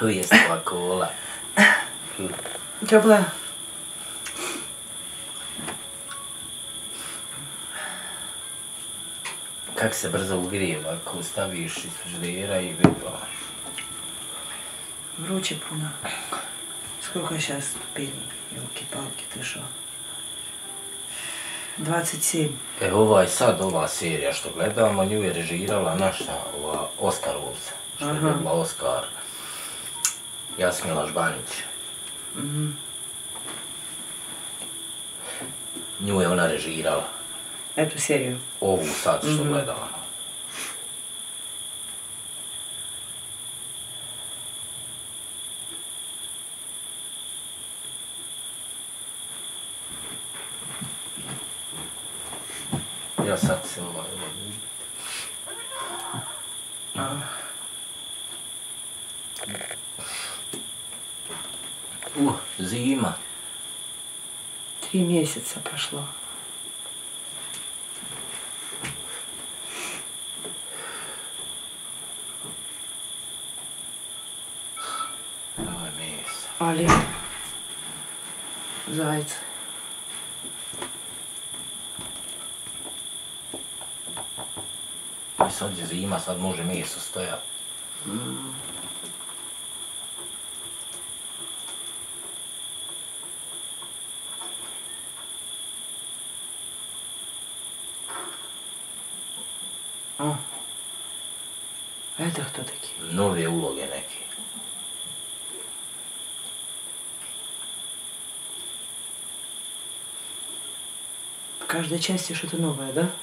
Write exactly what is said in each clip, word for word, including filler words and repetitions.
Huijastava kola. Теплая. Как se brzo ugrijeva ako staviš iz frižidera i vidio. Вруче пуна. Сколько сейчас ступеней? Елки-палки, ты шо? двадцать семь. E ovaj sad, ova serija što gledamo, nju je režirala naša, ova Oskarovca, što je dobila Oskar. Jasmila Žbanić. Mm. Nju je ona režirala. Эту серию? Ovu sad što Mm-hmm. gledamo. Ja sad se ovaj ovaj А. Uh, zima. Три месяца прошло. Ovo je meso. Али. Зайцы. I sad je zima, sad može meso stojati. Mm. О. Это кто такие? Nove uloge neke. В каждой части что-то новое, да?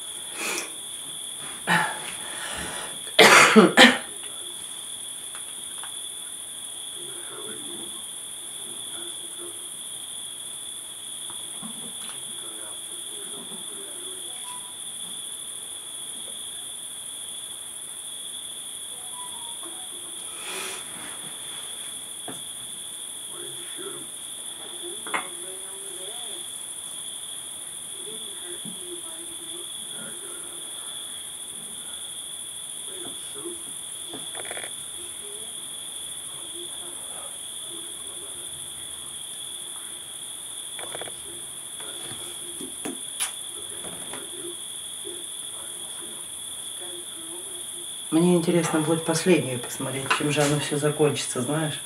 Мне интересно будет последнюю посмотреть, чем же оно все закончится, знаешь.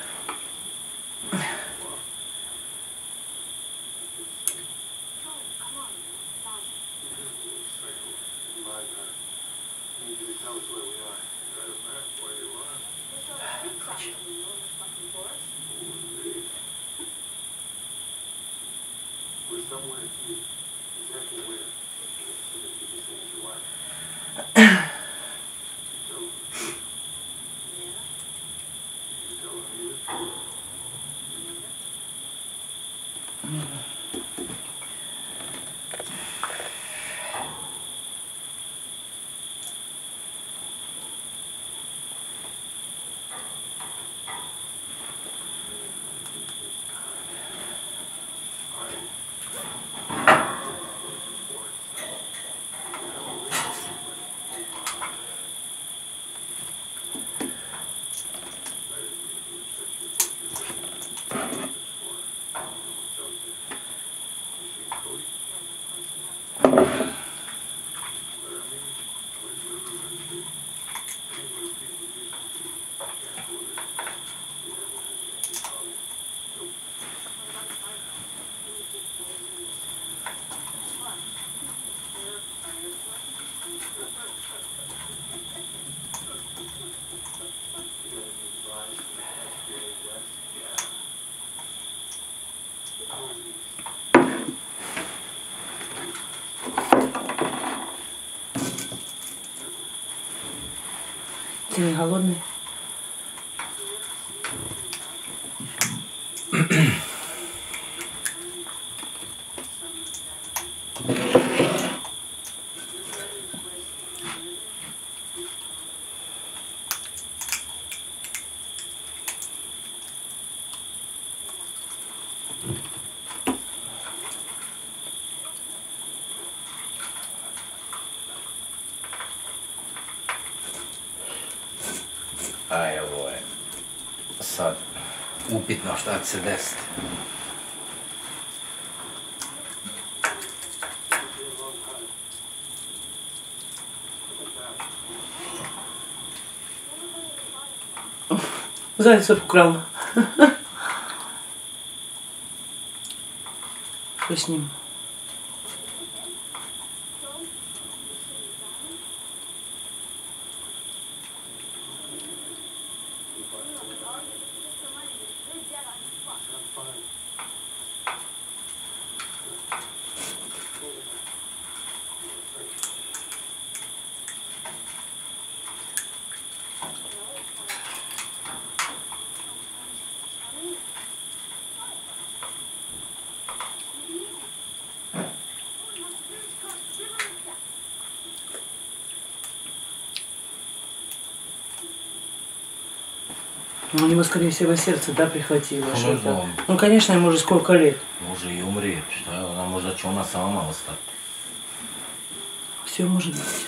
Ты не голодный? Aj, ovo je upitno šta će se desiti. Зайца украл. Что с ним? У него, скорее всего, сердце, да, прихватило Ну, что-то. да. Ну, конечно, ему уже сколько лет. Može i umrijeti, šta je ona, možda će ona sama ostati. Все может быть.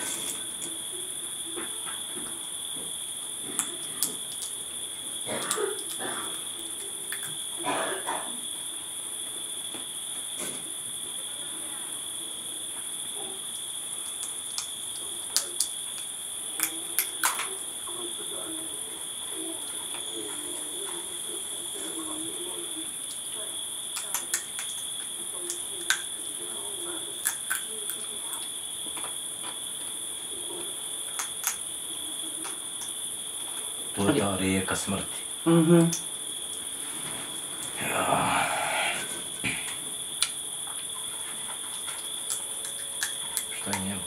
To je ta rijeka smrti. Угу. Ja. Šta je njemu?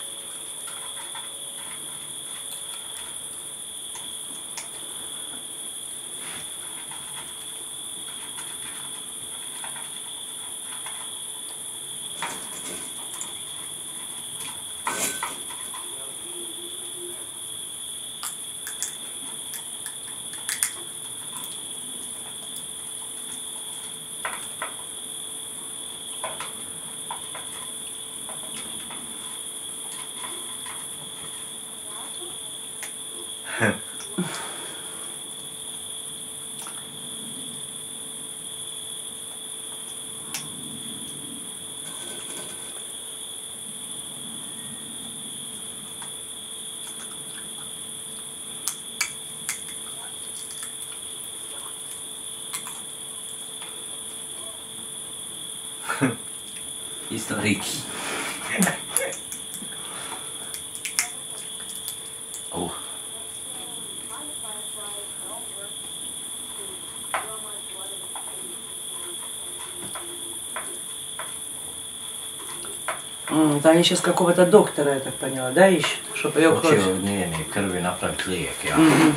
Историки. Ух. М, Это они сейчас какого-то доктора, я так поняла, да, ищут? Чтобы ее Hoće кровь. od njene krvi napraviti lijek, ja. Мгм.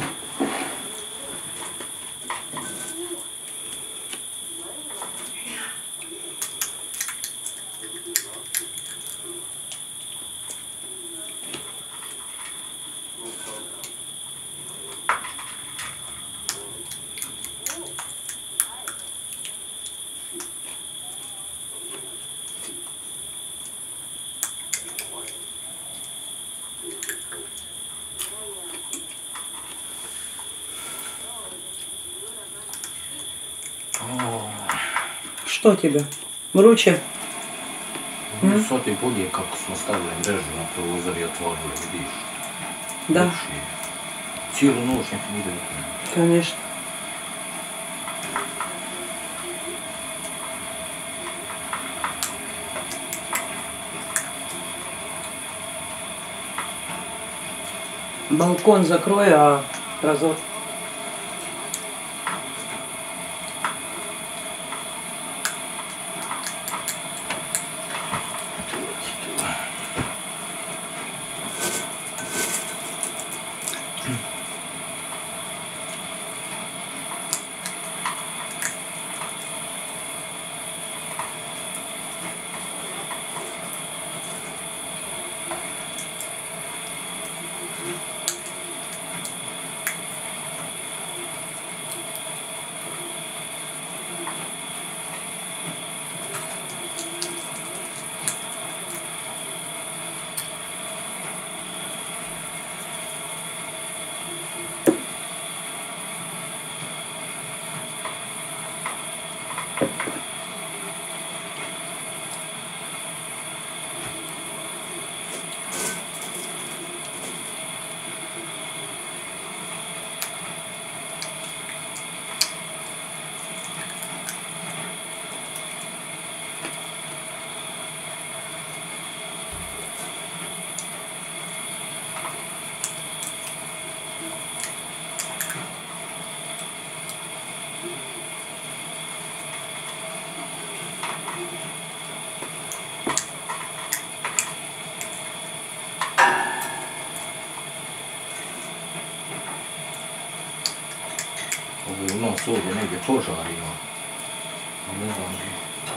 Что тебе? Вруче? Mm. Sad je bolje kako smo stavili mrežu na prozor i otvorili, vidiš. Да, Lepše je. Cijelu noć nek bude otvoreno. конечно. Балкон закрой, а прозор. Uglavnom svugdje negdje požarima. Ne znam gdje.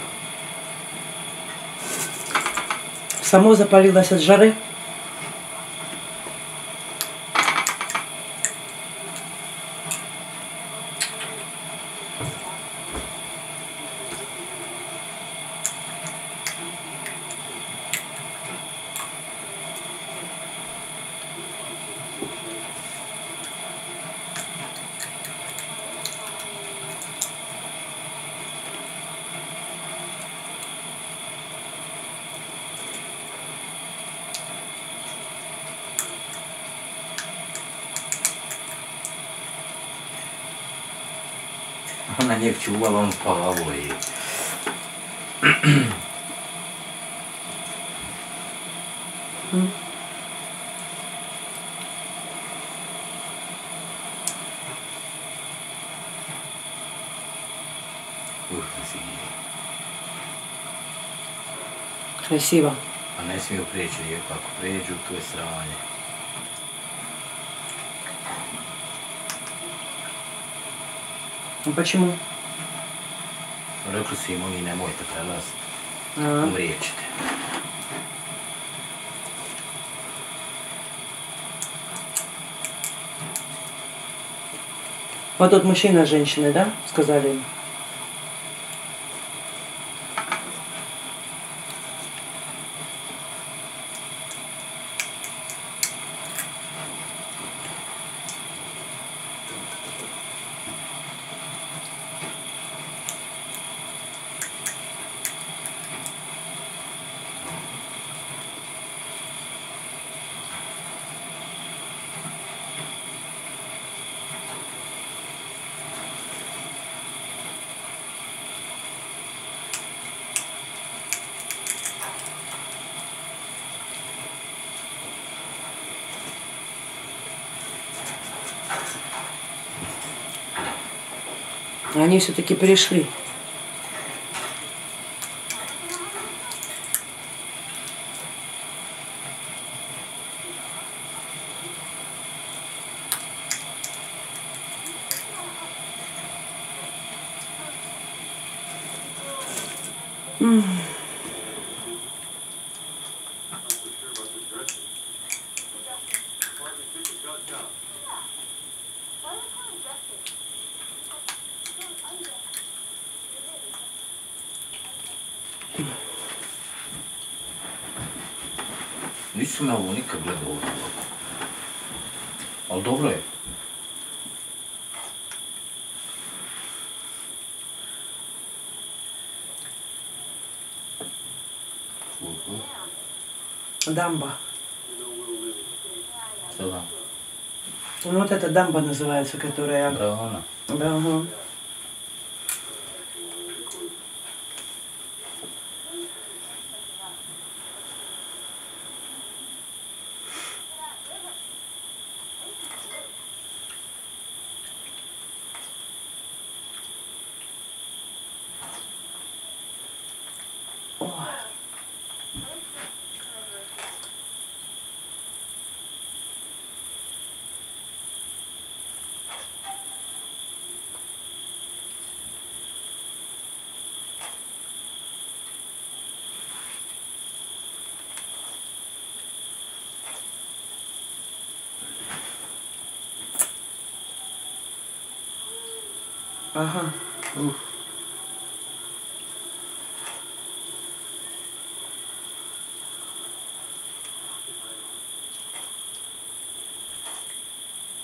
Samo zapalila se žare. Ona njeg čuvala, on spavao i... Hmm. Uh, krasiva. Krasiva. A ne smiju prijeći rijeku, ako prijeđu, to je sranje. Почему? Rekli su im oni nemojte prelaziti, А, umrijet ćete. Вот тут мужчина с женщиной, да? Сказали им. Они все-таки пришли. М. Nisam ja ovo nikad gledao ovdje. Ali dobro je. Uh-huh. Дамба. Что там? Ну вот эта дамба называется, которая... Брана. Да, ага. Ага. Ух.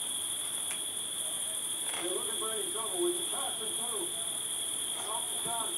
You're looking for any trouble, would you pass them through? Off the top.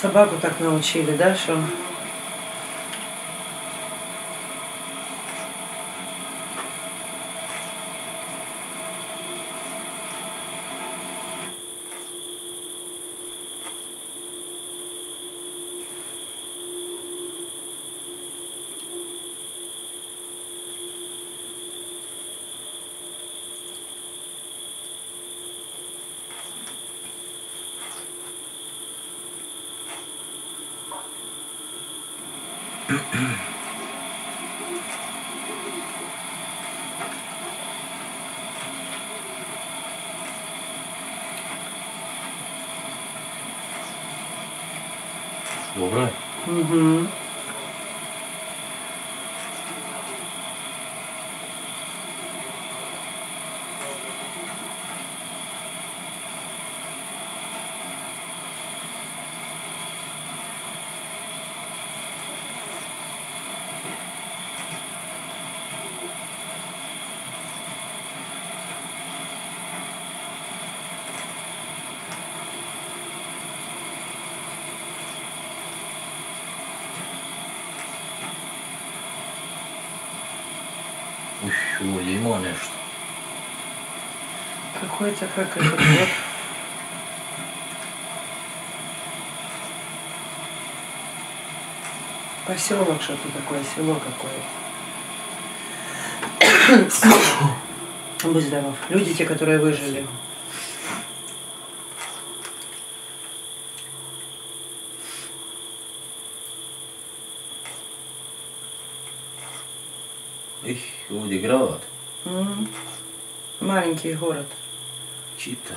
Собаку так научили, да, что... Добре? Угу. Ух, вроде има нещо. Какой-то как этот вот. Поселок что-то такое, село какое-то. Будь здоров. Люди те, которые выжили. Их, вроде град. М. Маленький город. Чита.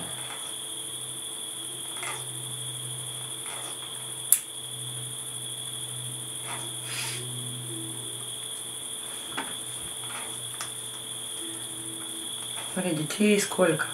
Смотри, детей сколько?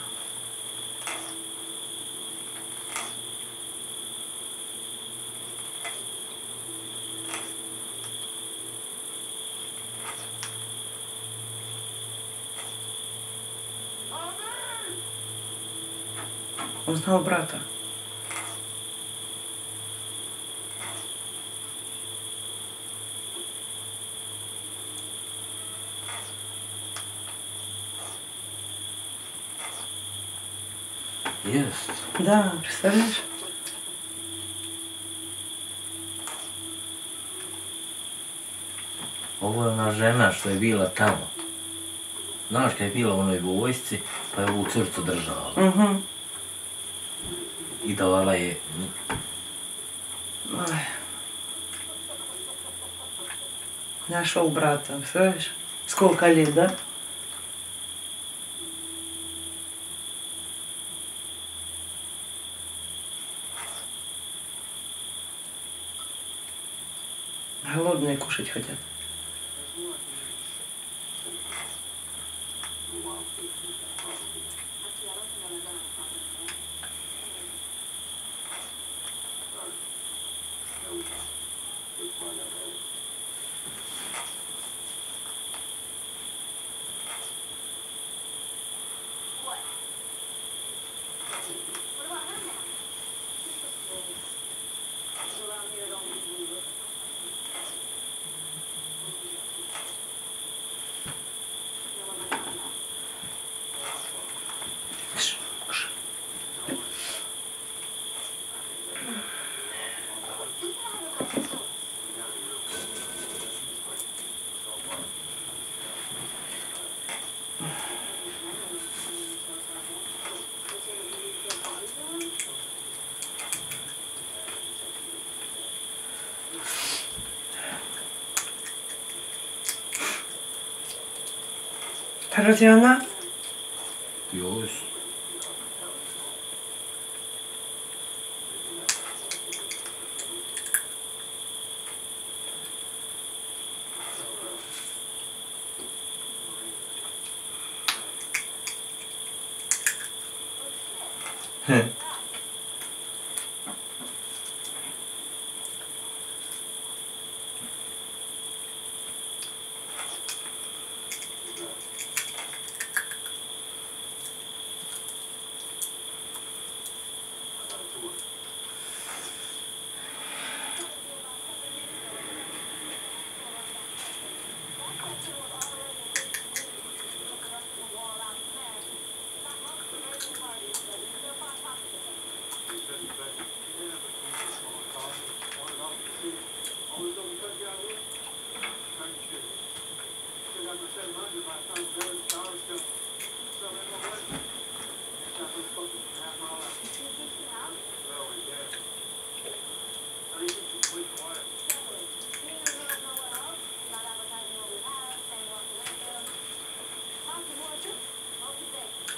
Узнал брата. Есть. Да, представляешь? Ovo je ona žena što je bila tamo. Znaš kad je bila u onoj vojsci, pa je ovu crtu držala. Угу. I davala je... Ой. Нашел брата, представляешь? Сколько лет, да? Голодные кушать хотят. А разве она? Još. Heh.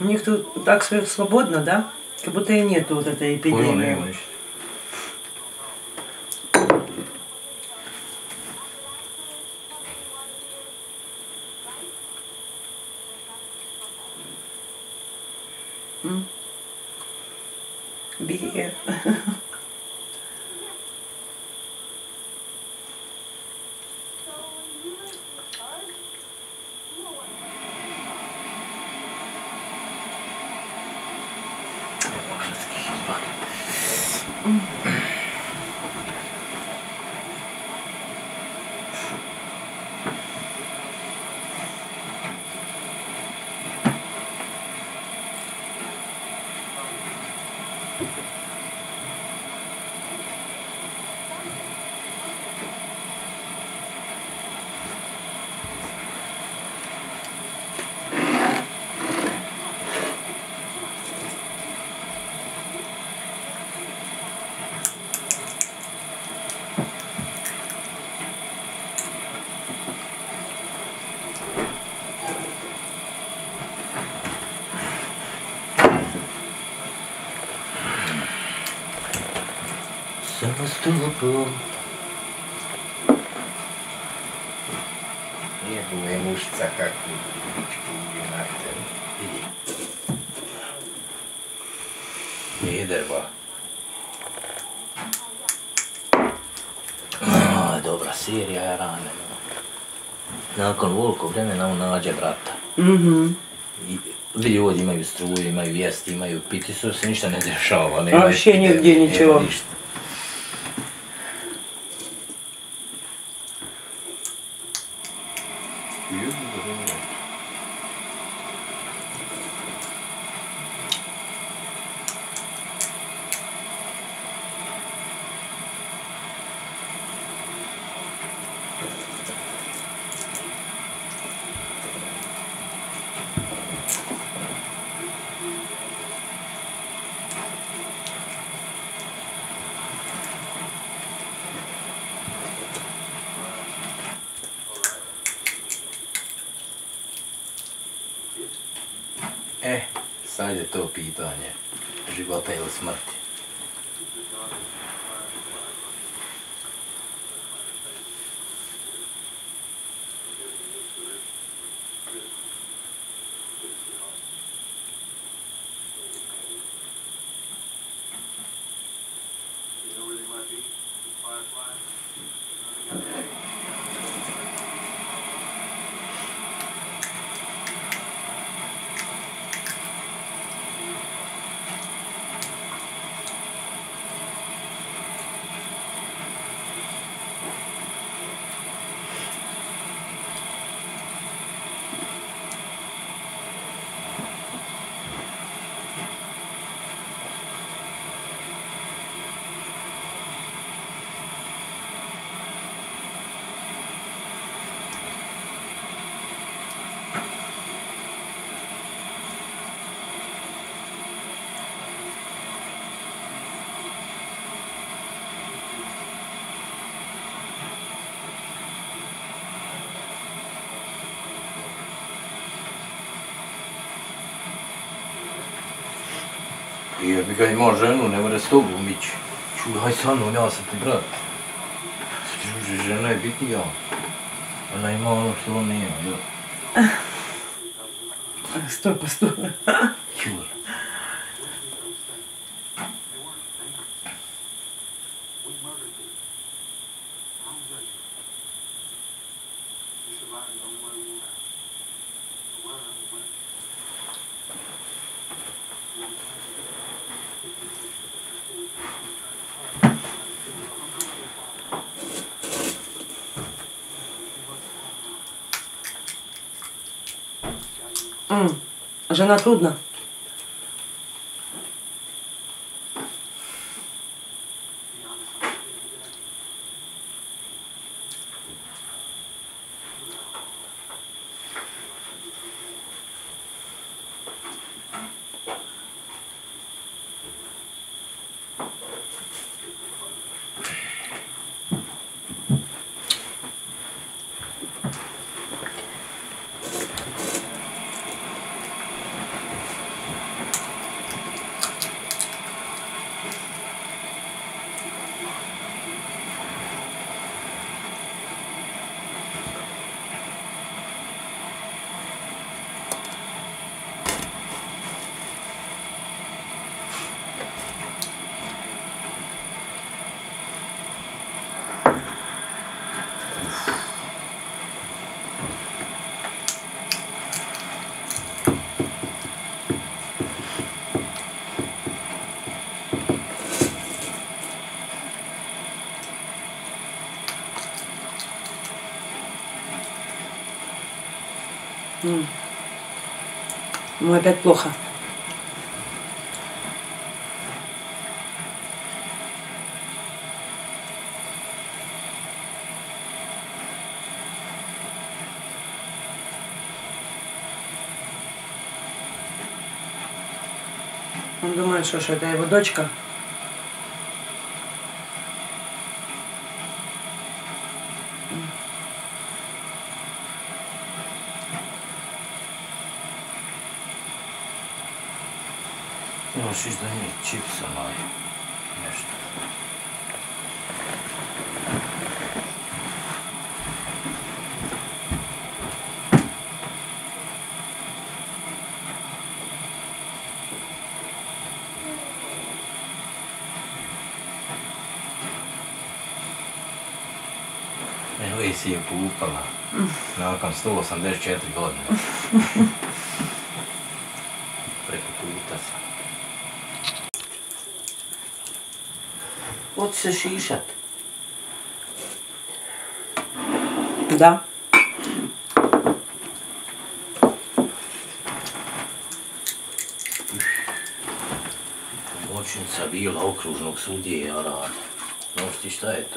У них тут так все свободно, да? Как будто и нету вот этой эпидемии. Бие. Севастополь. Небо мышца, как Иди. Иди, дерба. Dobra serija, rane. Nakon voliko vremena on nađe brata. Mhm. Ljudi imaju struju, imaju jesti, imaju piti, su se ništa ne dešava. A вообще nigdje ničего. E, sad je to pitanje života ili smrti. Jer bi ga imao ženu, ne mora s tobom ići. Čuj, haj sa mnom, ja sam ti brat. Čuži, žena je bitnija. Ona ima ono što on nema, jel? Sтой, постой. Čuj. Mm. Žena trudna. Mm. Mu je opet плохо. Он думает, что, что это его дочка. Možeš da nije čipsa mali, nešto. Evo i si je kupala, nakon sto osamdeset četiri godine. Preko puta sam. Hoće se šišat. Da. Pomoćnica bila okružnog sudije, ja radim. Znaš ti šta je to?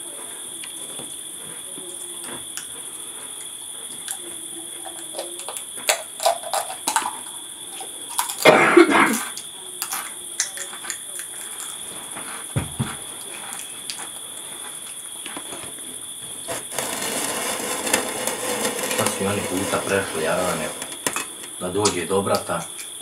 I oni puta prešli Jarane, da dođe do brata.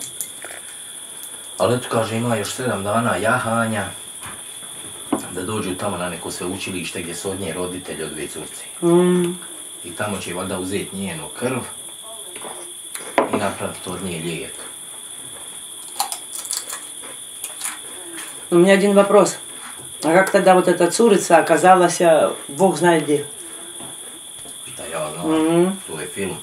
Ali eto kaže ima još sedam dana jahanja, da dođu tamo na neko sveučilište gdje su od nje roditelji od dvije curci. Mm. I tamo će valjda uzeti njenu krv i napraviti od nje lijek. У меня один вопрос. А как тогда вот эта цурица оказалась, Бог знает где? Šta ja znam, Mm. to je film.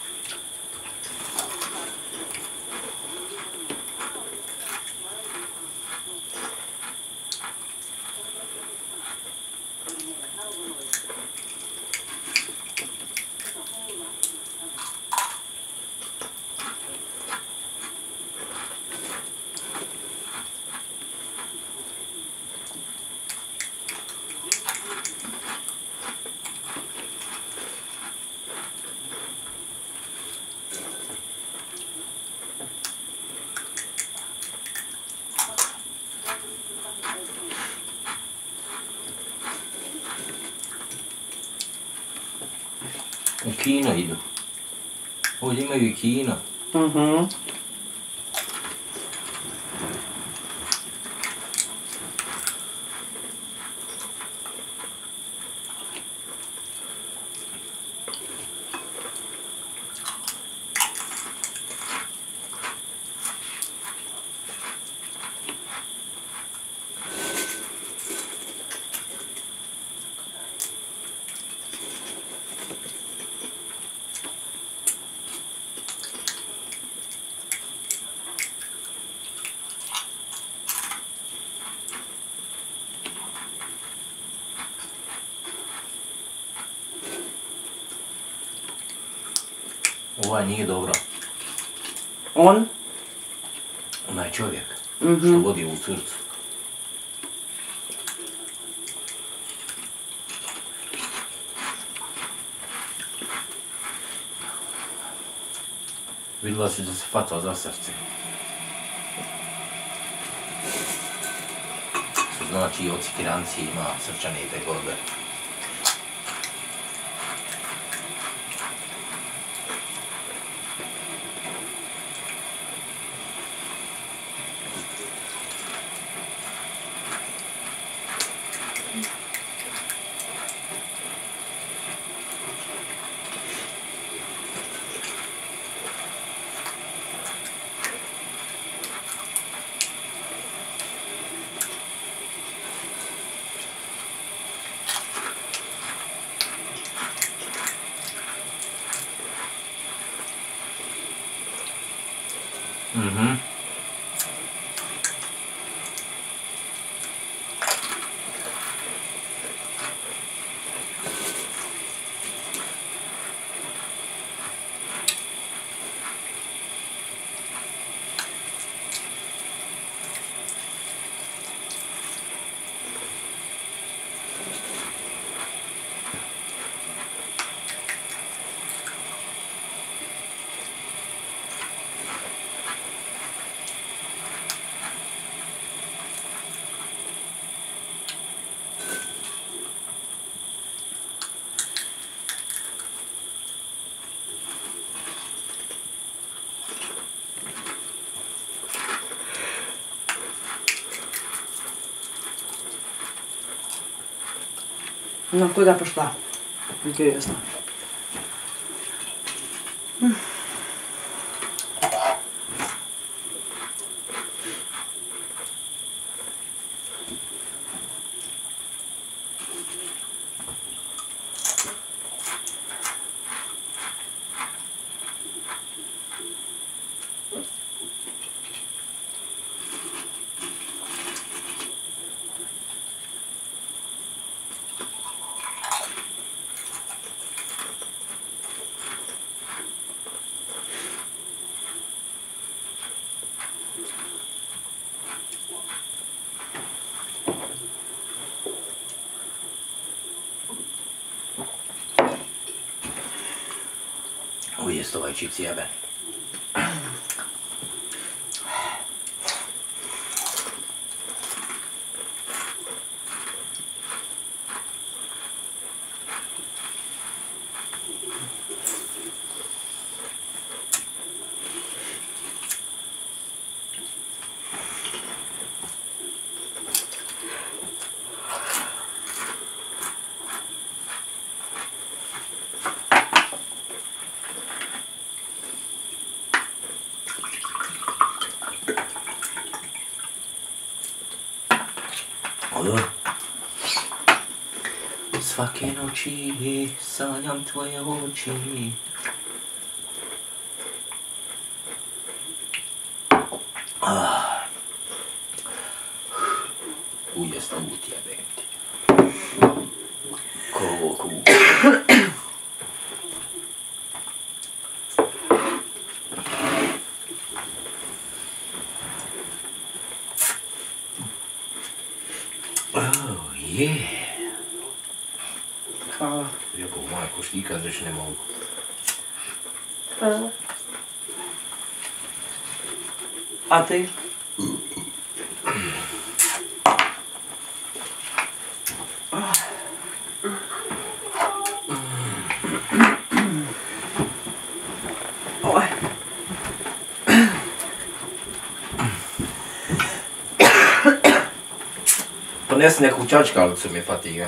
U kino idu. Ovdje imaju i kino. Угу. Ovaj nije dobro. Он? Onaj čovjek Mhm. što vodi ovu curcu. Vidjela si da se fatao za srce. Što znači od Kiranci ima srčane tegobe. Ну, куда пошла? Интересно. Oj, jest ovaj čips jeben. Svake noći sanjam tvoje oči. Ah. Ujest ovut jebem ti. Ko ovo kuku. Oh yeah. Hvala. Lijepo, majko, što ikad već ne mogu. A, A ti? Oj. Ponesi neku čačkalicu mi je fatiga.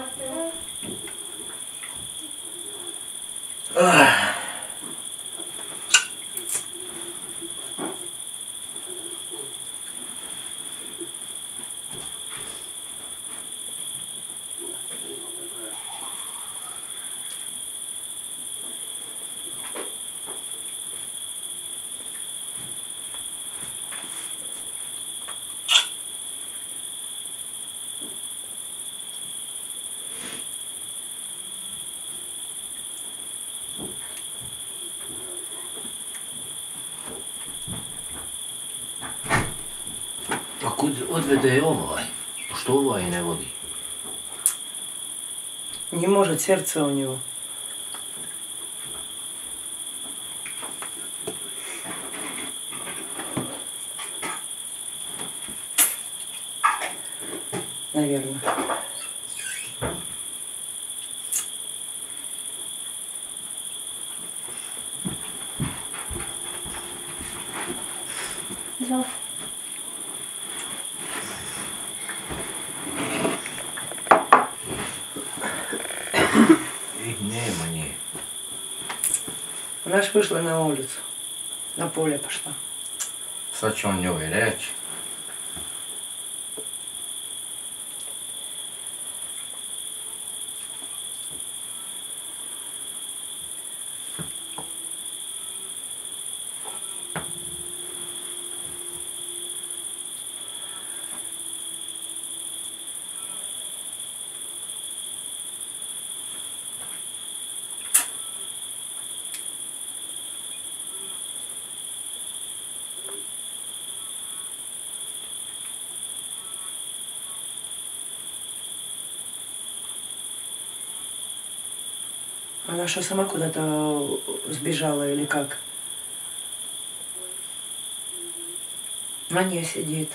A kud odvede ovaj? Što ovaj ne vodi? Не может, сердце у него. Наверное. Да. Ih, nema nje. Она ж вышла на улицу. На поле пошла. Sad će on njoj reći. Она что, сама куда-то сбежала или как? На ней сидит.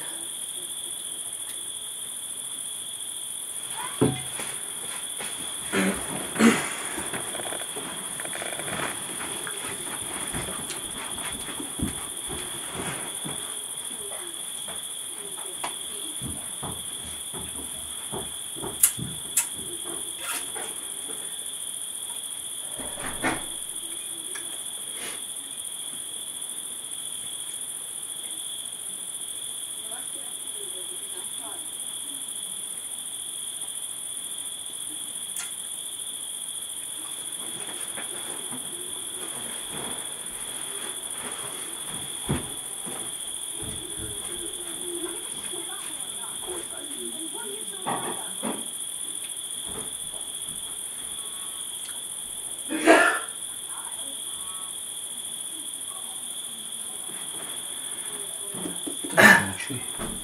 Čuj.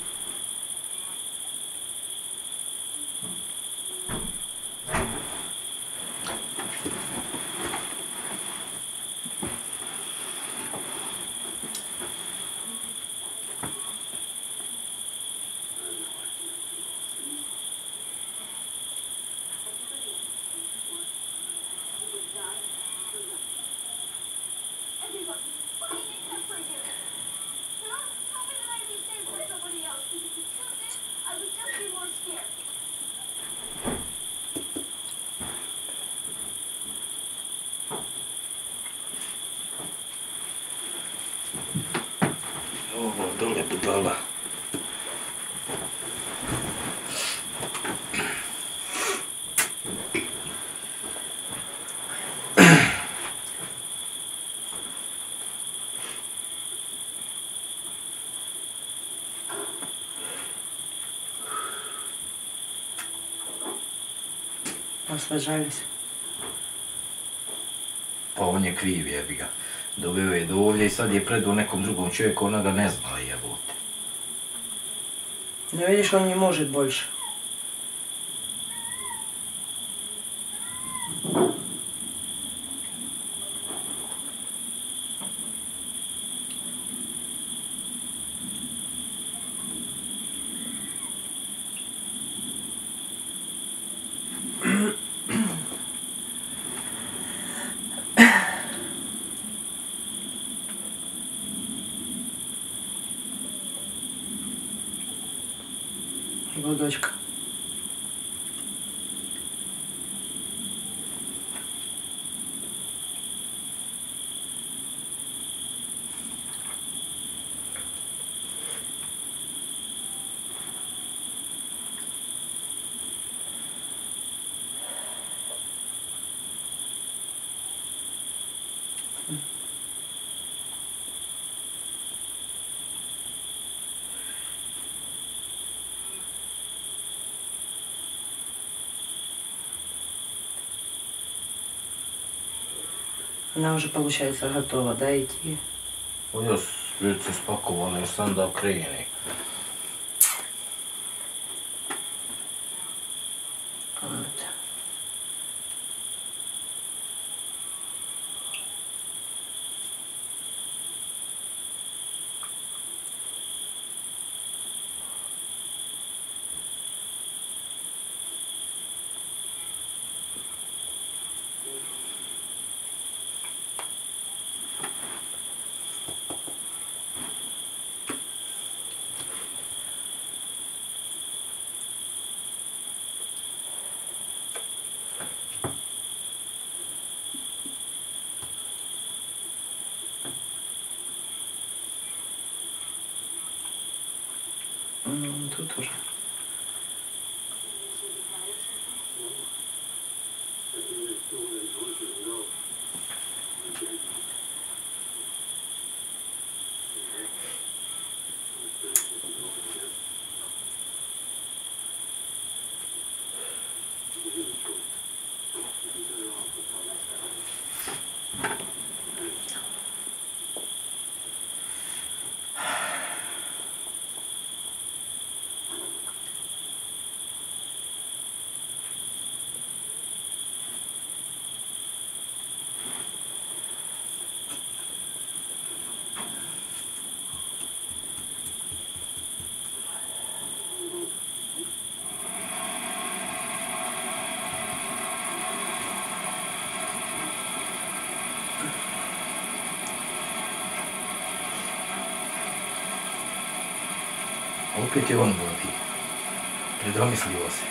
Ovo dole budala. Osvežali se. Pa on je kriv, jebi ga. Doveo je do ovdje i sad je predao nekom drugom čovjeku, ona ga ne zna, jebote. Ne vidiš, on ne može больше. Его дочка. Она уже, получается, готова, да, идти? Pa još već se spakovala, još sam da kreni. Вот. Ну, тут уже. Opet je on vodi. Predomislio se.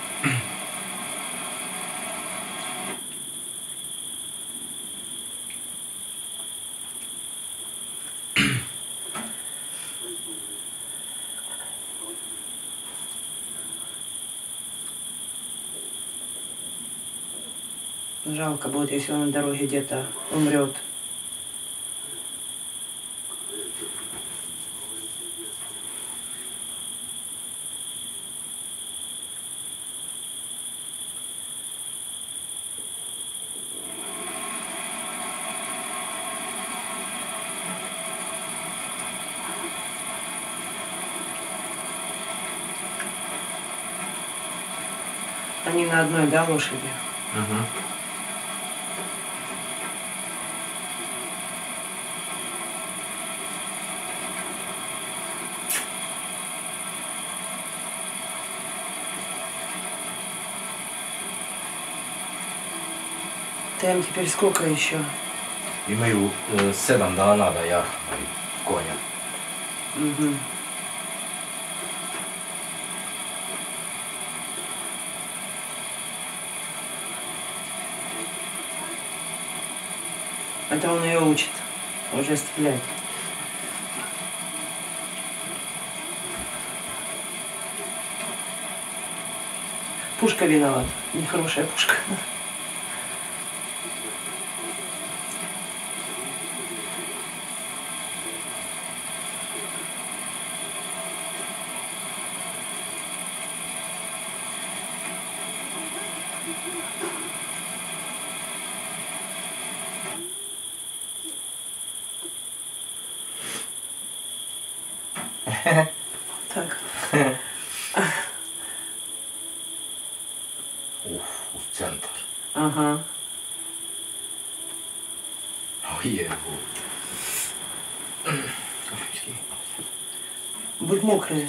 Жалко будет, если он на дороге где-то умрет. Они на одной, да, лошади? Угу. Там теперь сколько еще? Imaju e, sedam dana da jahaju konja. Угу. Это он ее учит уже стрелять. Пушка виновата, нехорошая пушка. Так. Уф, в центр. Ага. Ой, Будь мокрый.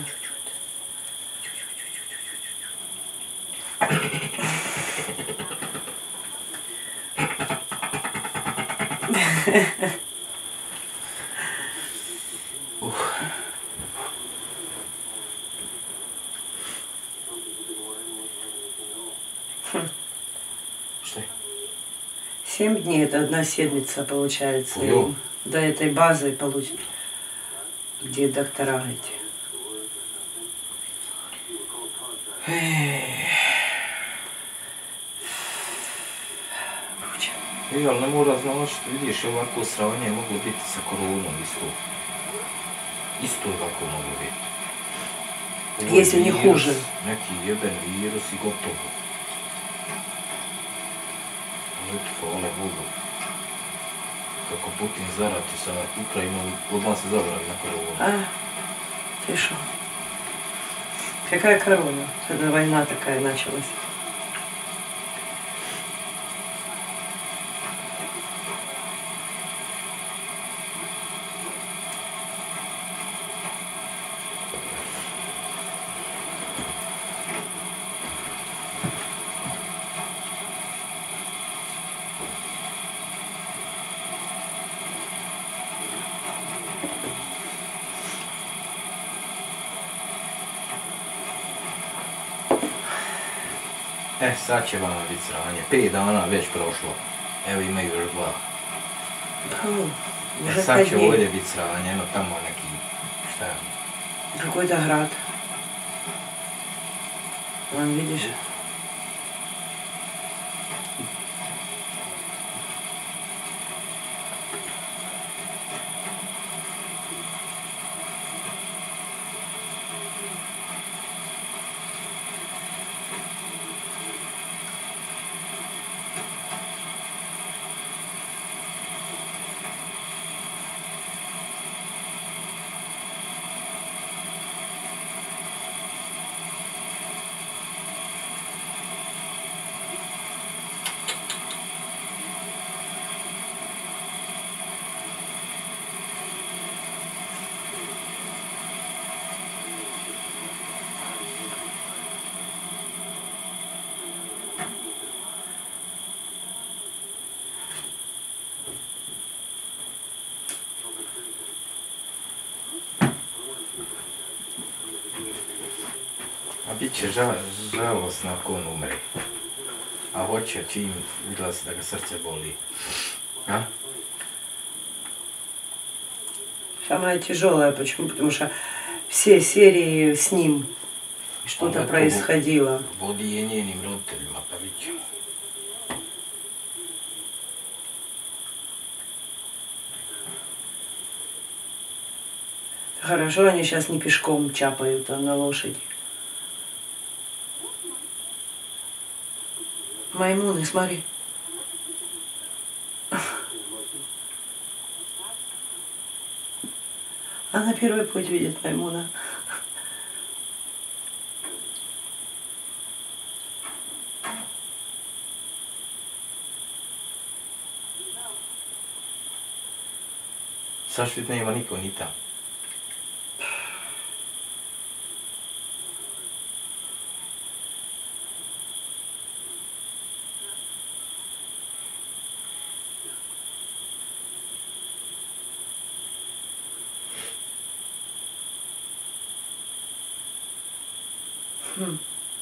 Что? Семь дней, это одна седмица получается. Ой. И до этой базы получить, где доктора эти. I ali ne mora značiti, vidiš, ovako sravnje moglo biti sa koronom isto. Isto ovako moglo biti. Ovo je Если не virus, хуже. Neki jeben virus i gotovo. Ali eto, hvala Bogu. Kako Putin zarati sa Ukrajinom, odmah se zabrali na koronu. А, ты шо? Какая корона? Когда война такая началась. E, sad će vama biti sranje. Pet dana već prošlo. Evo imaju još dva. Фу, E, уже sad пять će дней. ovdje biti sranje, eno tamo neki, šta je? Какой-то град. Вон, видишь? A bit će žal, žalostno ako on umre. A hoće čim izlazi da ga srce boli. A? Самое тяжелое, почему? Потому что все серии с ним что-то Onda to происходило. Vodi je njenim roditeljima, pa vidit ćemo. Хорошо, они сейчас не пешком чапают, а на лошади. Маймуны, смотри. Она первый путь видит, Маймуна. Zašto nema niko ni tamo? Hm.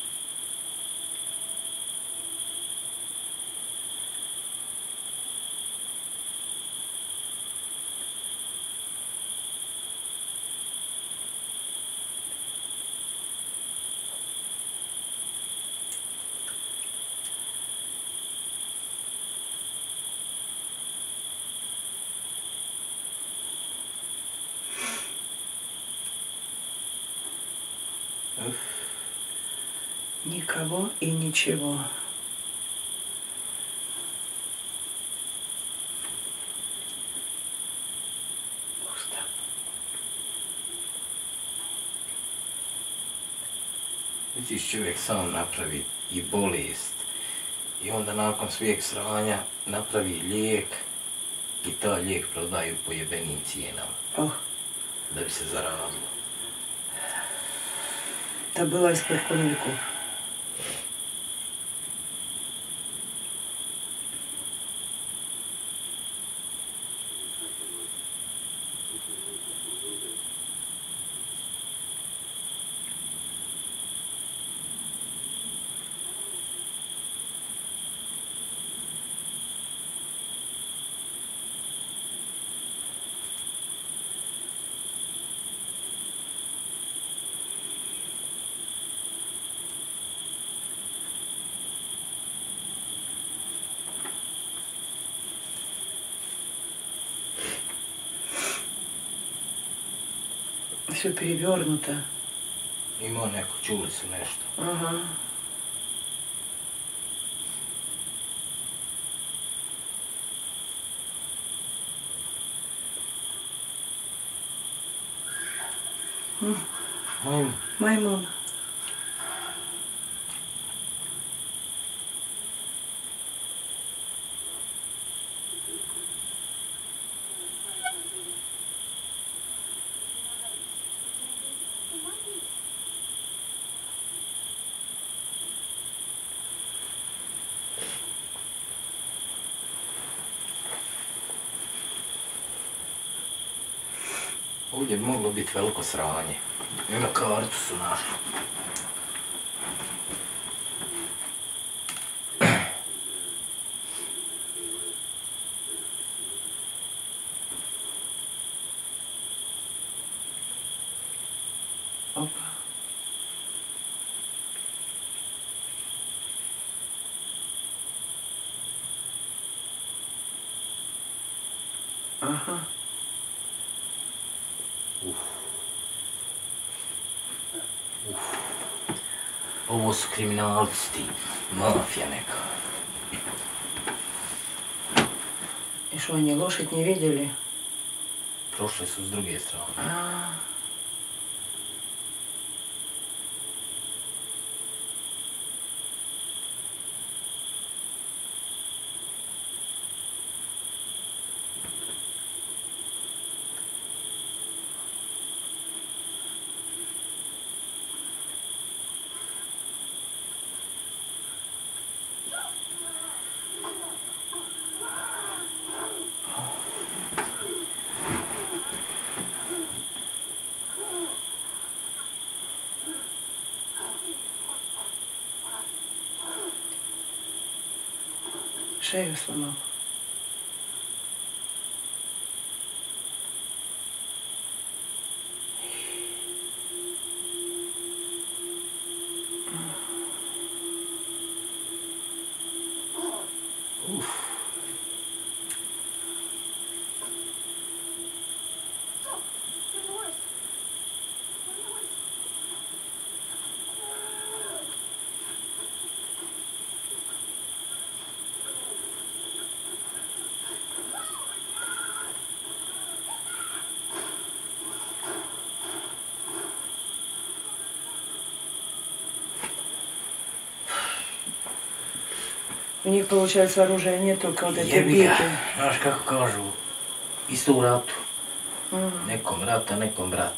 Никого и ничего. Пусто. Vidiš, čovjek sam napravi i bolest i onda nakon svijeg sranja napravi lijek i ta lijek prodaju po jebenim cijenama. Oh. Da bi se zarazilo. To bilo ispred koliko? Все перевернуто. Ima neko, čuli su nešto. Ага. М. Majmun. Маймун. Ovdje bi moglo biti veliko sranje. I na kartu su našli. Опа. Ага. Uf. Uf. Ovo su kriminalci ti, mafija neka. И что, они лошадь не видели? Prošli su s druge strane. А. Шею сломал. Uf. У них, получается, оружия нет, только вот эти Jebi ga, биты. znaš kako kažu, isto u ratu. Nekom rata, nekom brat.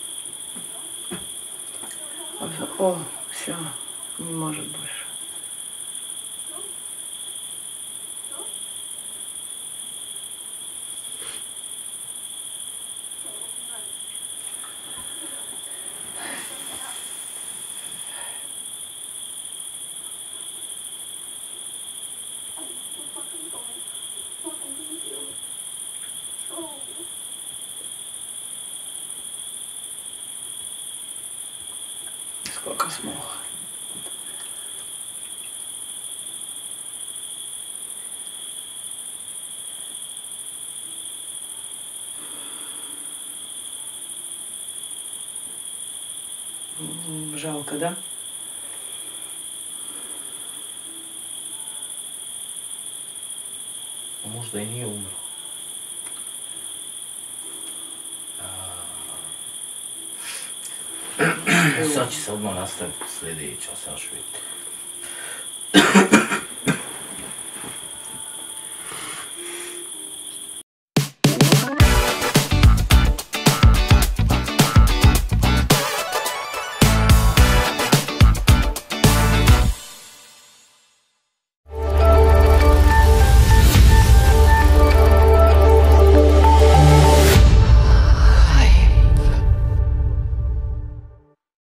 О, все, не может больше. Сколько смог. М, Жалко, да? Может, и не умер. Sad će se odmah nastaviti sljedeća, sad ću vidjeti.